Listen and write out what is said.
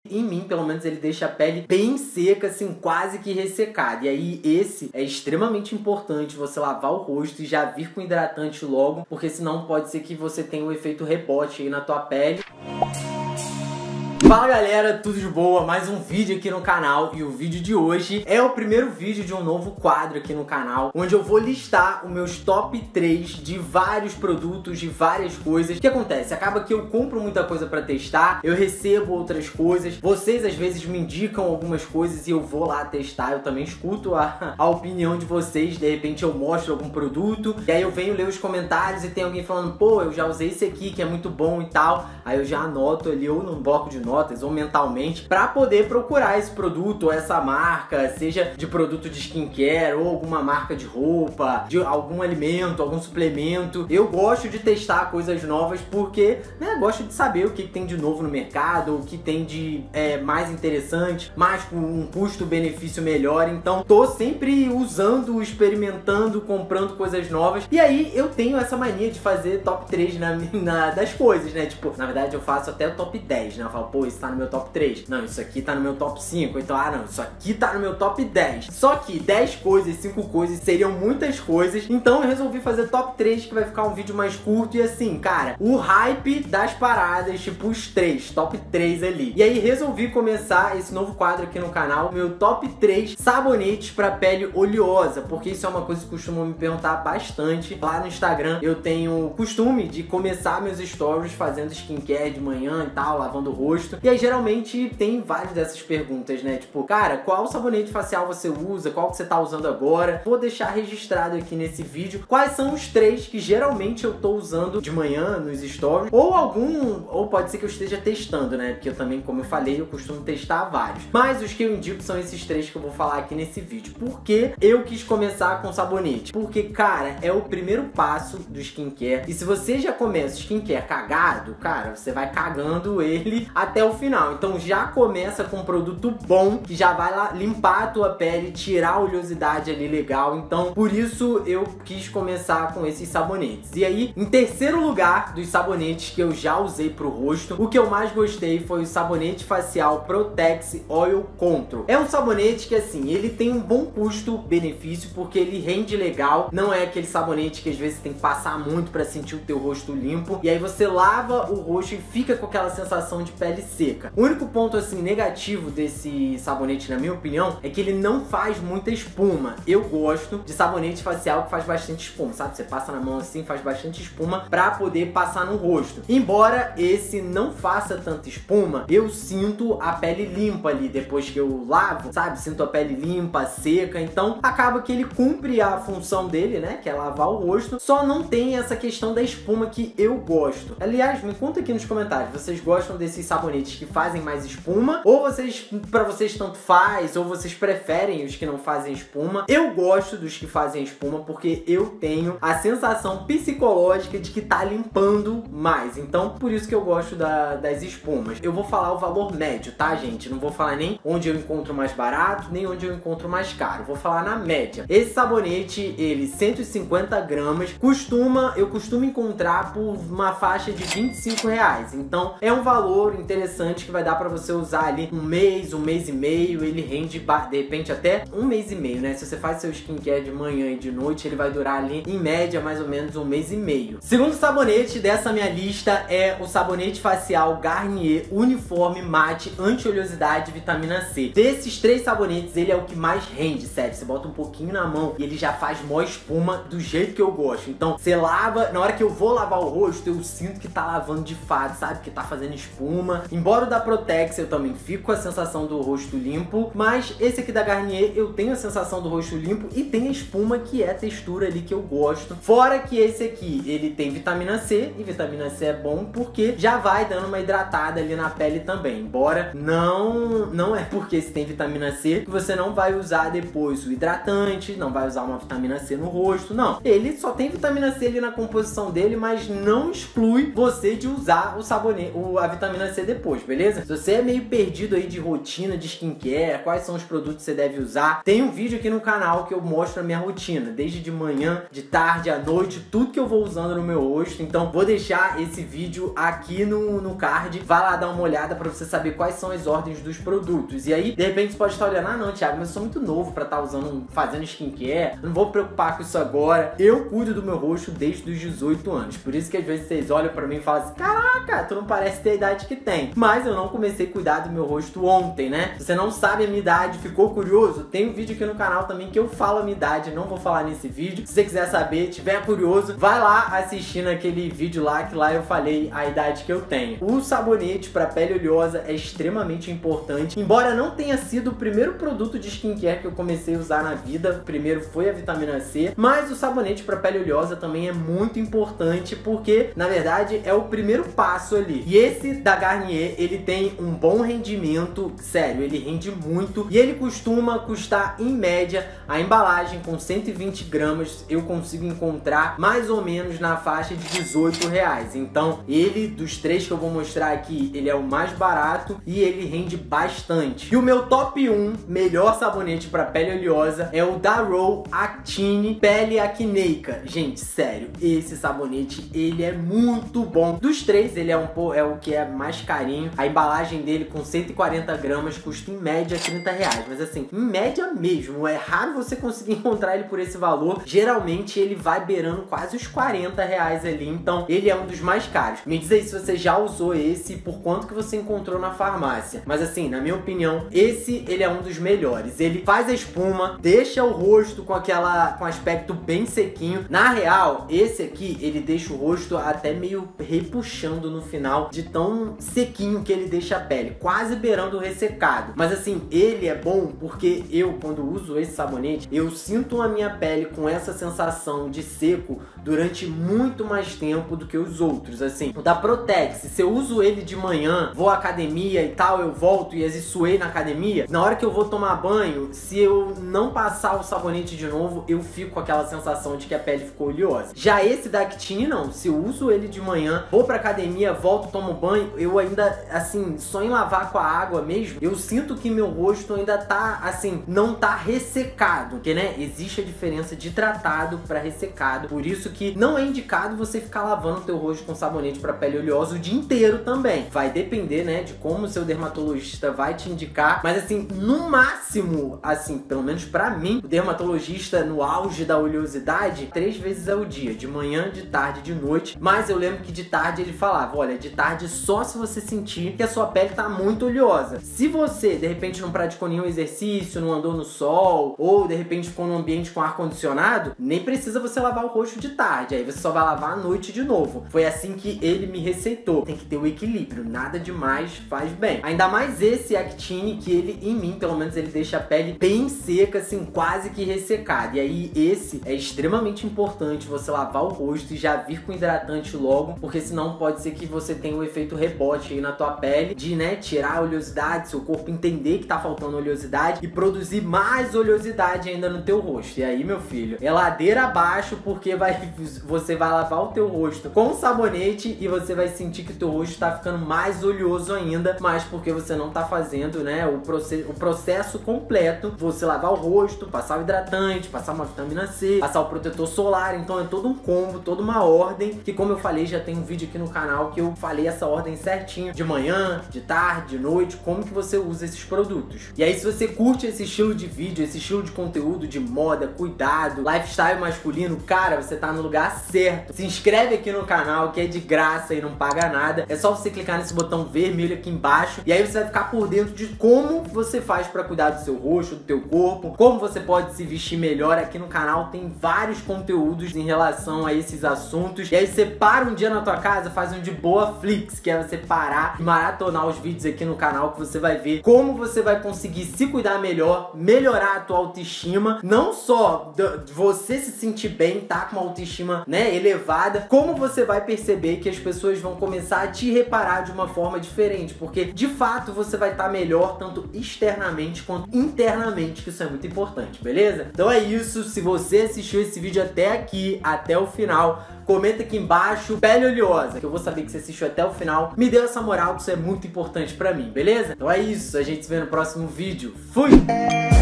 em mim, pelo menos, ele deixa a pele bem seca, assim, quase que ressecada. E aí, esse é extremamente importante, você lavar o rosto e já vir com hidratante logo, porque senão pode ser que você tenha um efeito rebote aí na tua pele. Fala galera, tudo de boa? Mais um vídeo aqui no canal, e o vídeo de hoje é o primeiro vídeo de um novo quadro aqui no canal, onde eu vou listar os meus top 3 de vários produtos, de várias coisas. O que acontece? Acaba que eu compro muita coisa pra testar, eu recebo outras coisas, vocês às vezes me indicam algumas coisas e eu vou lá testar, eu também escuto a opinião de vocês, de repente eu mostro algum produto, e aí eu venho ler os comentários e tem alguém falando, pô, eu já usei esse aqui que é muito bom e tal, aí eu já anoto ali ou num bloco de notas ou mentalmente pra poder procurar esse produto ou essa marca, seja de produto de skincare ou alguma marca de roupa, de algum alimento, algum suplemento. Eu gosto de testar coisas novas porque, né, gosto de saber o que tem de novo no mercado, o que tem de mais interessante, mais com um custo-benefício melhor. Então tô sempre usando, experimentando, comprando coisas novas. E aí eu tenho essa mania de fazer top 3 das coisas, né? Tipo, na verdade eu faço até o top 10, né? Eu falo, pô, isso tá no meu top 3. Não, isso aqui tá no meu top 5. Então, não, isso aqui tá no meu top 10. Só que 10 coisas, 5 coisas seriam muitas coisas. Então eu resolvi fazer top 3, que vai ficar um vídeo mais curto. E assim, cara, o hype das paradas, tipo os 3, top 3 ali. E aí resolvi começar esse novo quadro aqui no canal, meu top 3 sabonetes pra pele oleosa, porque isso é uma coisa que costumam me perguntar bastante. Lá no Instagram eu tenho costume de começar meus stories fazendo skincare de manhã e tal, lavando o rosto. E aí geralmente tem várias dessas perguntas, né? Tipo, cara, qual sabonete facial você usa? Qual que você tá usando agora? Vou deixar registrado aqui nesse vídeo quais são os 3 que geralmente eu tô usando de manhã nos stories, ou pode ser que eu esteja testando, né? Porque eu também, como eu falei, eu costumo testar vários. Mas os que eu indico são esses 3 que eu vou falar aqui nesse vídeo. Por que eu quis começar com sabonete? Porque, cara, é o primeiro passo do skincare. E se você já começa o skincare cagado, cara, você vai cagando ele até o final. Então já começa com um produto bom, que já vai lá limpar a tua pele, tirar a oleosidade ali legal. Então por isso eu quis começar com esses sabonetes. E aí, em terceiro lugar dos sabonetes que eu já usei pro rosto, o que eu mais gostei foi o sabonete facial Protex Oil Control. É um sabonete que, assim, ele tem um bom custo-benefício, porque ele rende legal. Não é aquele sabonete que às vezes tem que passar muito pra sentir o teu rosto limpo, e aí você lava o rosto e fica com aquela sensação de pele seca. O único ponto, assim, negativo desse sabonete, na minha opinião, é que ele não faz muita espuma. Eu gosto de sabonete facial que faz bastante espuma, sabe? Você passa na mão assim, faz bastante espuma pra poder passar no rosto. Embora esse não faça tanta espuma, eu sinto a pele limpa ali depois que eu lavo, sabe? Sinto a pele limpa, seca, então acaba que ele cumpre a função dele, né? Que é lavar o rosto, só não tem essa questão da espuma que eu gosto. Aliás, me conta aqui nos comentários, vocês gostam desses sabonetes que fazem mais espuma, ou pra vocês tanto faz, ou vocês preferem os que não fazem espuma? Eu gosto dos que fazem espuma porque eu tenho a sensação psicológica de que tá limpando mais, então por isso que eu gosto das espumas. Eu vou falar o valor médio, tá, gente? Não vou falar nem onde eu encontro mais barato, nem onde eu encontro mais caro, vou falar na média. Esse sabonete, ele 150 gramas, eu costumo encontrar por uma faixa de R$25, então é um valor interessante que vai dar pra você usar ali um mês e meio, ele rende de repente até um mês e meio, né? Se você faz seu skincare de manhã e de noite, ele vai durar ali em média mais ou menos um mês e meio. Segundo sabonete dessa minha lista é o sabonete facial Garnier Uniforme Mate Anti-Oleosidade Vitamina C. Desses 3 sabonetes, ele é o que mais rende, sério. Você bota um pouquinho na mão e ele já faz mó espuma do jeito que eu gosto. Então você lava, na hora que eu vou lavar o rosto, eu sinto que tá lavando de fato, sabe? Que tá fazendo espuma. Embora o da Protex eu também fico com a sensação do rosto limpo, mas esse aqui da Garnier eu tenho a sensação do rosto limpo e tem a espuma, que é a textura ali que eu gosto. Fora que esse aqui, ele tem vitamina C, e vitamina C é bom porque já vai dando uma hidratada ali na pele também. Embora não é porque se tem vitamina C que você não vai usar depois o hidratante, não vai usar uma vitamina C no rosto, não. Ele só tem vitamina C ali na composição dele, mas não exclui você de usar o sabonete, a vitamina C depois. depois, beleza? Se você é meio perdido aí de rotina de skincare, quais são os produtos que você deve usar, tem um vídeo aqui no canal que eu mostro a minha rotina, desde de manhã, de tarde, à noite, tudo que eu vou usando no meu rosto. Então vou deixar esse vídeo aqui no card, vai lá dar uma olhada pra você saber quais são as ordens dos produtos. E aí, de repente, você pode estar olhando, ah não, Thiago, mas eu sou muito novo pra estar fazendo skincare, não vou me preocupar com isso agora. Eu cuido do meu rosto desde os 18 anos, por isso que às vezes vocês olham pra mim e falam assim, caraca, tu não parece ter a idade que tem. Mas eu não comecei a cuidar do meu rosto ontem, né? Se você não sabe a minha idade, ficou curioso, tem um vídeo aqui no canal também que eu falo a minha idade, não vou falar nesse vídeo. Se você quiser saber, tiver curioso, vai lá assistindo aquele vídeo lá, que lá eu falei a idade que eu tenho. O sabonete para pele oleosa é extremamente importante, embora não tenha sido o primeiro produto de skincare que eu comecei a usar na vida, o primeiro foi a vitamina C, mas o sabonete para pele oleosa também é muito importante, porque na verdade é o primeiro passo ali. E esse da Garnier, ele tem um bom rendimento, sério, ele rende muito, e ele costuma custar em média, a embalagem com 120 gramas eu consigo encontrar mais ou menos na faixa de R$18. Então ele, dos três que eu vou mostrar aqui, ele é o mais barato e ele rende bastante. E o meu top 1 melhor sabonete para pele oleosa é o da Row Actine Pele Acneica. Gente, sério, esse sabonete ele é muito bom. Dos três, ele é o que é mais carinho. A embalagem dele com 140 gramas custa em média R$30. Mas assim, em média mesmo, é raro você conseguir encontrar ele por esse valor. Geralmente ele vai beirando quase os R$40 ali, então ele é um dos mais caros. Me diz aí se você já usou esse, por quanto que você encontrou na farmácia. Mas assim, na minha opinião, esse ele é um dos melhores. Ele faz a espuma, deixa o rosto com aspecto bem sequinho. Na real, esse aqui, ele deixa o rosto até meio repuxando no final, de tão sequinho que ele deixa a pele, quase beirando o ressecado. Mas assim, ele é bom porque eu, quando uso esse sabonete, eu sinto a minha pele com essa sensação de seco durante muito mais tempo do que os outros. Assim, o da Protex, se eu uso ele de manhã, vou à academia e tal, eu volto e suei na academia, na hora que eu vou tomar banho, se eu não passar o sabonete de novo, eu fico com aquela sensação de que a pele ficou oleosa. Já esse da Actine não, se eu uso ele de manhã, vou pra academia, volto, tomo banho, eu ainda, assim, só em lavar com a água mesmo, eu sinto que meu rosto ainda tá, assim, não tá ressecado, porque, né, existe a diferença de tratado pra ressecado, por isso que não é indicado você ficar lavando o teu rosto com sabonete pra pele oleosa o dia inteiro também. Vai depender, né, de como o seu dermatologista vai te indicar, mas assim, no máximo, assim, pelo menos pra mim, o dermatologista no auge da oleosidade, 3 vezes ao dia, de manhã, de tarde, de noite, mas eu lembro que de tarde ele falava, olha, de tarde só se você sentir que a sua pele tá muito oleosa. Se você, de repente, não praticou nenhum exercício, não andou no sol, ou de repente ficou num ambiente com ar-condicionado, nem precisa você lavar o rosto de tarde, aí você só vai lavar à noite de novo. Foi assim que ele me receitou. Tem que ter o equilíbrio, nada demais faz bem. Ainda mais esse Actine, que ele, em mim, pelo menos, ele deixa a pele bem seca, assim, quase que ressecada. E aí, esse é extremamente importante você lavar o rosto e já vir com hidratante logo, porque senão pode ser que você tenha um efeito rebote aí na tua pele, de, né, tirar a oleosidade, seu corpo entender que tá faltando oleosidade e produzir mais oleosidade ainda no teu rosto. E aí, meu filho, é ladeira abaixo, porque você vai lavar o teu rosto com sabonete e você vai sentir que o teu rosto tá ficando mais oleoso ainda, mas porque você não tá fazendo, né, o processo completo, você lavar o rosto, passar o hidratante, passar uma vitamina C, passar o protetor solar. Então é todo um combo, toda uma ordem, que como eu falei, já tem um vídeo aqui no canal que eu falei essa ordem certinho, de manhã, de tarde, de noite, como que você usa esses produtos. E aí, se você curte esse estilo de vídeo, esse estilo de conteúdo de moda, cuidado, lifestyle masculino, cara, você tá no lugar certo. Se inscreve aqui no canal, que é de graça e não paga nada. É só você clicar nesse botão vermelho aqui embaixo e aí você vai ficar por dentro de como você faz pra cuidar do seu rosto, do teu corpo, como você pode se vestir melhor. Aqui no canal tem vários conteúdos em relação a esses assuntos. E aí você para um dia na tua casa, faz um de boa flix, que é você parar e maratonar os vídeos aqui no canal, que você vai ver como você vai conseguir se cuidar melhor, melhorar a tua autoestima, não só de você se sentir bem, tá com uma autoestima, né, elevada, como você vai perceber que as pessoas vão começar a te reparar de uma forma diferente, porque de fato você vai estar melhor tanto externamente quanto internamente, que isso é muito importante, beleza? Então é isso. Se você assistiu esse vídeo até aqui, até o final, comenta aqui embaixo, pele oleosa, que eu vou saber que você assistiu até o final. Me dê essa moral, que isso é muito importante pra mim, beleza? Então é isso, a gente se vê no próximo vídeo. Fui!